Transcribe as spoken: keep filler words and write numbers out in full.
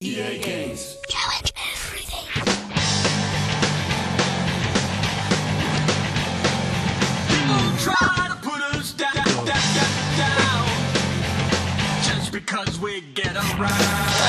E A Games. Challenge everything. People try to put us down, down, down, down, just because we get around.